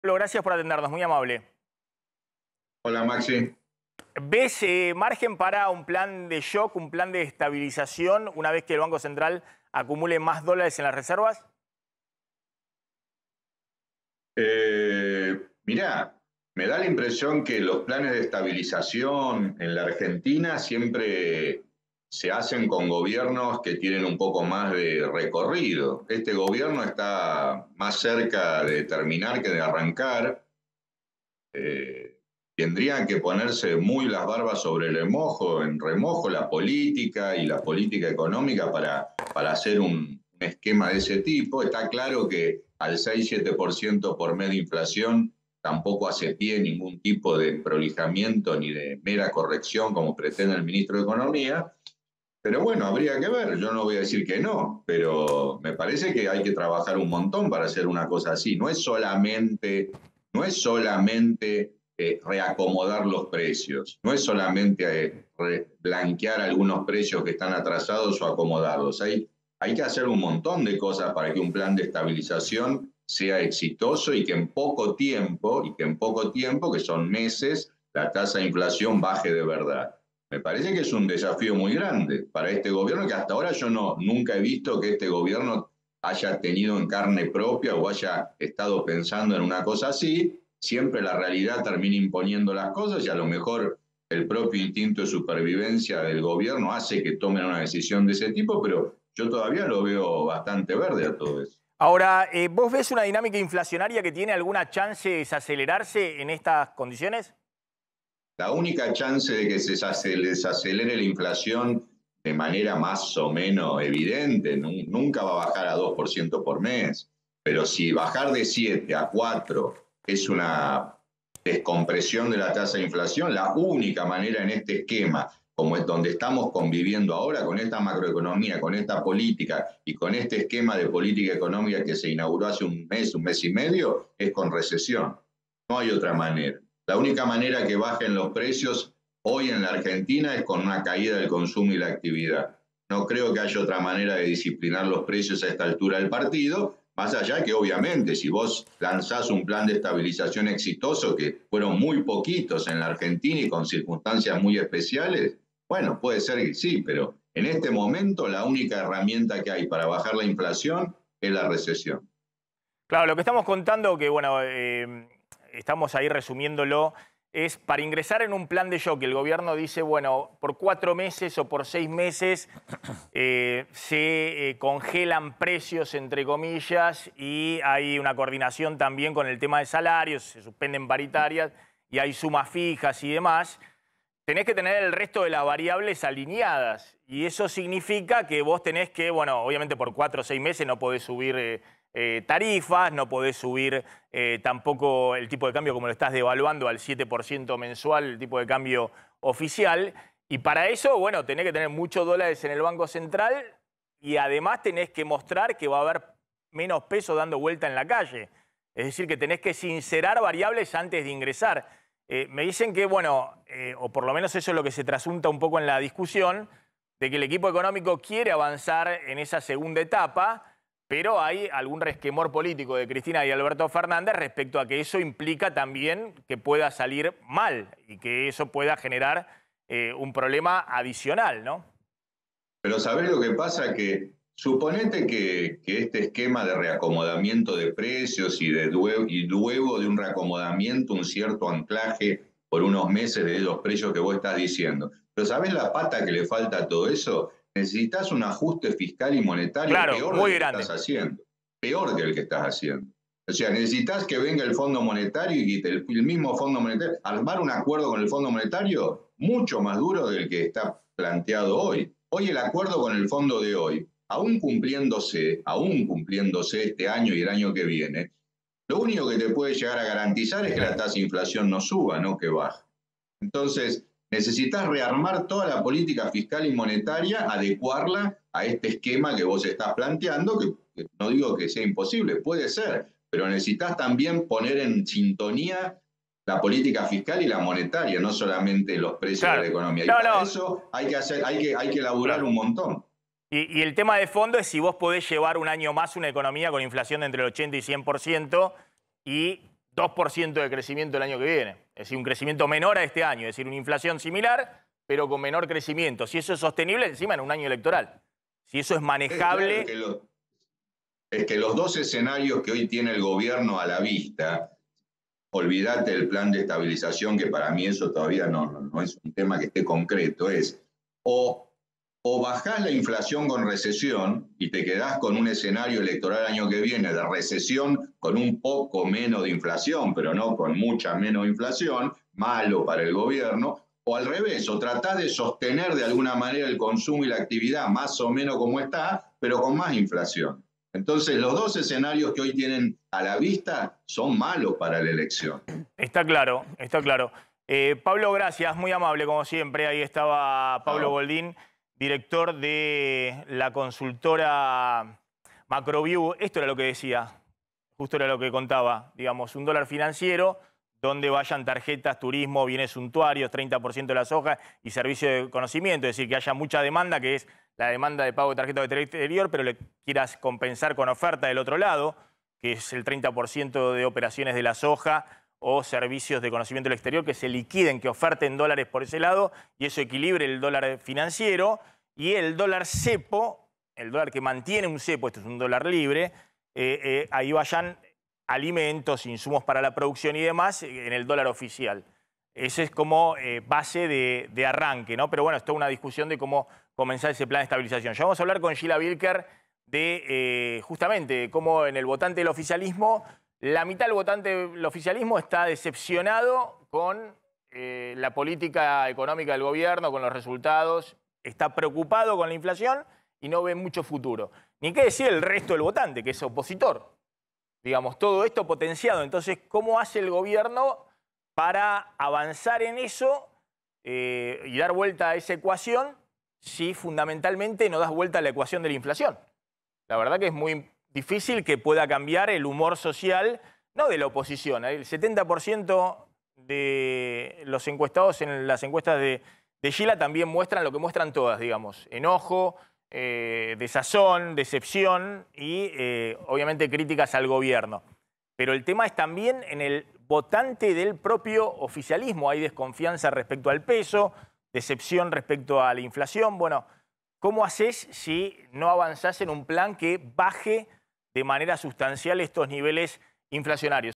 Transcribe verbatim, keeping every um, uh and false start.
Pablo, gracias por atendernos, muy amable. Hola Maxi. ¿Ves eh, margen para un plan de shock, un plan de estabilización una vez que el Banco Central acumule más dólares en las reservas? Eh, mirá, me da la impresión que los planes de estabilización en la Argentina siempre se hacen con gobiernos que tienen un poco más de recorrido. Este gobierno está más cerca de terminar que de arrancar. Eh, Tendrían que ponerse muy las barbas sobre el remojo, en remojo la política y la política económica para, para hacer un, un esquema de ese tipo. Está claro que al seis siete por ciento por mes de inflación tampoco hace pie ningún tipo de prolijamiento ni de mera corrección como pretende el ministro de Economía. Pero bueno, habría que ver, yo no voy a decir que no, pero me parece que hay que trabajar un montón para hacer una cosa así. No es solamente, no es solamente eh, reacomodar los precios, no es solamente eh, re- blanquear algunos precios que están atrasados o acomodarlos. Hay, hay que hacer un montón de cosas para que un plan de estabilización sea exitoso y que en poco tiempo, y que en poco tiempo, que son meses, la tasa de inflación baje de verdad. Me parece que es un desafío muy grande para este gobierno, que hasta ahora yo no, nunca he visto que este gobierno haya tenido en carne propia o haya estado pensando en una cosa así. Siempre la realidad termina imponiendo las cosas y a lo mejor el propio instinto de supervivencia del gobierno hace que tomen una decisión de ese tipo, pero yo todavía lo veo bastante verde a todo eso. Ahora, eh, ¿vos ves una dinámica inflacionaria que tiene alguna chance de desacelerarse en estas condiciones? La única chance de que se desacelere la inflación de manera más o menos evidente, nunca va a bajar a dos por ciento por mes, pero si bajar de siete a cuatro es una descompresión de la tasa de inflación, la única manera en este esquema, como es donde estamos conviviendo ahora, con esta macroeconomía, con esta política y con este esquema de política económica que se inauguró hace un mes, un mes y medio, es con recesión. No hay otra manera. La única manera que bajen los precios hoy en la Argentina es con una caída del consumo y la actividad. No creo que haya otra manera de disciplinar los precios a esta altura del partido, más allá que obviamente si vos lanzás un plan de estabilización exitoso, que fueron muy poquitos en la Argentina y con circunstancias muy especiales, bueno, puede ser que sí, pero en este momento la única herramienta que hay para bajar la inflación es la recesión. Claro, lo que estamos contando, que bueno, eh, estamos ahí resumiéndolo, es para ingresar en un plan de shock. El gobierno dice, bueno, por cuatro meses o por seis meses eh, se eh, congelan precios, entre comillas, y hay una coordinación también con el tema de salarios, se suspenden paritarias y hay sumas fijas y demás. Tenés que tener el resto de las variables alineadas. Y eso significa que vos tenés que, bueno, obviamente por cuatro o seis meses no podés subir eh, eh, tarifas, no podés subir eh, tampoco el tipo de cambio como lo estás devaluando al siete por ciento mensual, el tipo de cambio oficial. Y para eso, bueno, tenés que tener muchos dólares en el Banco Central y además tenés que mostrar que va a haber menos peso dando vuelta en la calle. Es decir, que tenés que sincerar variables antes de ingresar. Eh, me dicen que, bueno, eh, o por lo menos eso es lo que se trasunta un poco en la discusión, de que el equipo económico quiere avanzar en esa segunda etapa, pero hay algún resquemor político de Cristina y Alberto Fernández respecto a que eso implica también que pueda salir mal y que eso pueda generar eh, un problema adicional, ¿no? Pero ¿sabés lo que pasa? Que suponete que, que este esquema de reacomodamiento de precios y, de, y luego de un reacomodamiento, un cierto anclaje por unos meses de los precios que vos estás diciendo. Pero ¿sabés la pata que le falta a todo eso? Necesitas un ajuste fiscal y monetario Claro, peor muy del que grande. estás haciendo. Peor que el que estás haciendo. O sea, necesitas que venga el Fondo Monetario y el, el mismo Fondo Monetario, armar un acuerdo con el Fondo Monetario mucho más duro del que está planteado hoy. Hoy el acuerdo con el fondo de hoy, aún cumpliéndose, aún cumpliéndose este año y el año que viene, lo único que te puede llegar a garantizar es que la tasa de inflación no suba, no que baje. Entonces, necesitas rearmar toda la política fiscal y monetaria, adecuarla a este esquema que vos estás planteando, que, que no digo que sea imposible, puede ser, pero necesitas también poner en sintonía la política fiscal y la monetaria, no solamente los precios de Claro. la economía. Y No, para no, eso hay que hacer, hay que, hay que laburar claro. un montón. Y, y el tema de fondo es si vos podés llevar un año más una economía con inflación de entre el ochenta y cien por ciento y dos por ciento de crecimiento el año que viene. Es decir, un crecimiento menor a este año, es decir, una inflación similar, pero con menor crecimiento. Si eso es sostenible, encima en un año electoral. Si eso es manejable... Es, claro que lo, es que los dos escenarios que hoy tiene el gobierno a la vista, olvídate del plan de estabilización, que para mí eso todavía no, no, no es un tema que esté concreto, es o, o bajás la inflación con recesión y te quedás con un escenario electoral el año que viene de recesión con un poco menos de inflación, pero no con mucha menos inflación, malo para el gobierno, o al revés, o tratás de sostener de alguna manera el consumo y la actividad más o menos como está, pero con más inflación. Entonces, los dos escenarios que hoy tienen a la vista son malos para la elección. Está claro, está claro. Eh, Pablo, gracias, muy amable como siempre. Ahí estaba Pablo Oh. Boldín, director de la consultora Macroview. Esto era lo que decía, justo era lo que contaba, digamos, un dólar financiero donde vayan tarjetas, turismo, bienes suntuarios, treinta por ciento de la soja y servicio de conocimiento, es decir, que haya mucha demanda, que es la demanda de pago de tarjeta de exterior, pero le quieras compensar con oferta del otro lado, que es el treinta por ciento de operaciones de la soja o servicios de conocimiento del exterior que se liquiden, que oferten dólares por ese lado y eso equilibre el dólar financiero y el dólar cepo, el dólar que mantiene un cepo, esto es un dólar libre, eh, eh, ahí vayan alimentos, insumos para la producción y demás en el dólar oficial. Ese es como eh, base de, de arranque, ¿no? Pero bueno, es toda una discusión de cómo comenzar ese plan de estabilización. Ya vamos a hablar con Gila Birker de eh, justamente cómo en el votante del oficialismo, la mitad del votante del oficialismo está decepcionado con eh, la política económica del gobierno, con los resultados, está preocupado con la inflación y no ve mucho futuro. Ni qué decir el resto del votante, que es opositor. Digamos, todo esto potenciado. Entonces, ¿cómo hace el gobierno para avanzar en eso eh, y dar vuelta a esa ecuación si fundamentalmente no das vuelta a la ecuación de la inflación? La verdad que es muy difícil que pueda cambiar el humor social, no de la oposición. El setenta por ciento de los encuestados en las encuestas de, de Gila también muestran lo que muestran todas, digamos, enojo, Eh, desazón, decepción y eh, obviamente críticas al gobierno. Pero el tema es también en el votante del propio oficialismo. Hay desconfianza respecto al peso, decepción respecto a la inflación. Bueno, ¿cómo haces si no avanzás en un plan que baje de manera sustancial estos niveles inflacionarios?